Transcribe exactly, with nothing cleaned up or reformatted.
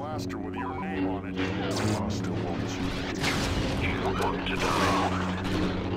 blaster with your name on it. Master wants you. You want to die.